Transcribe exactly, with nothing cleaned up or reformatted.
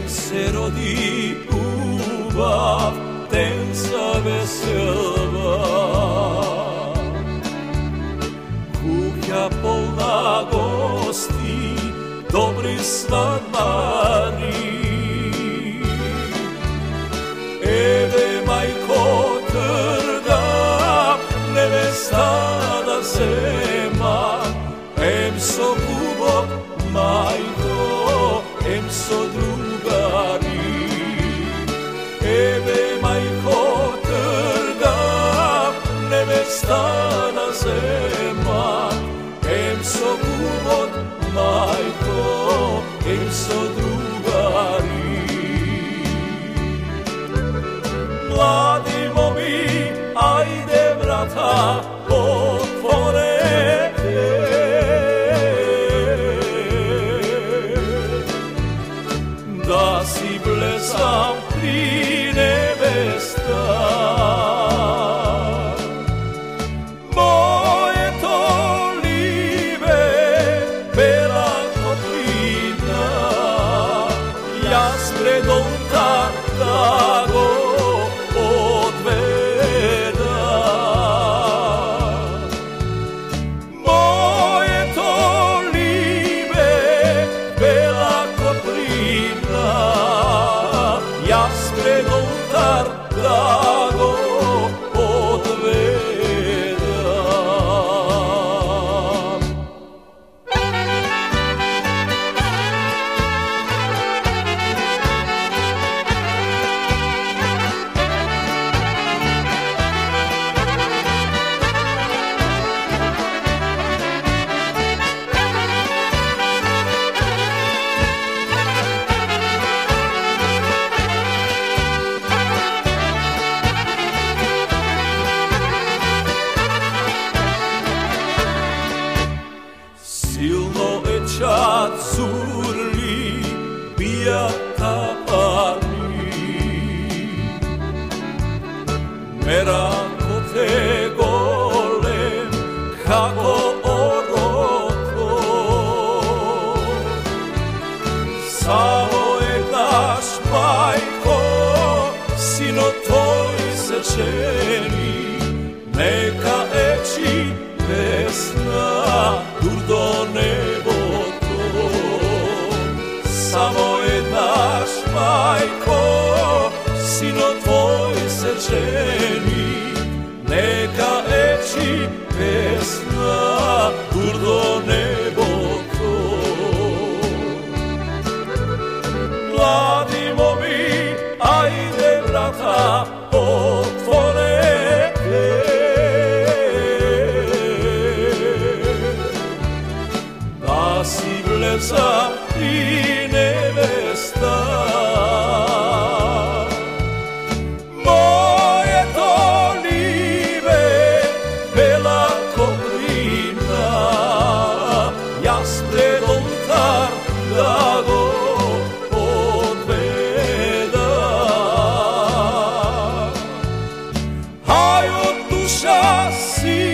se rodi ljubav, ten zaveselba. Kuhja polna gosti, dobri sladmari. Ede majko trda, nevesta da zema, em so kubok majko, em so drugari. Ede majko trda, nevesta da zema, em so kubok majko, em so drugari. Mladimo mi, ajde vrata, otvorete. Da si blesam pri nevesta. Moje to libe, bela kotlina, ja spred oltarta go odveda. Moje to libe, bela kotlina, ja spred oltarta go odveda. Silno e čad curli, bijata pali. Merako te golem, kako orotko. Samo je daš, majko, sino tvoj sečeni, neka eči pesna dur do nebo to. Samo je naš, majko, sino tvoj sečeni, neka eči pesna dur do nebo to. Mladimo mi, ajde vrata, otvorete. Da si blesa pri nevesta. Moje to libe, bela kotlina, ja spred oltar da go odveda. Aj od duša si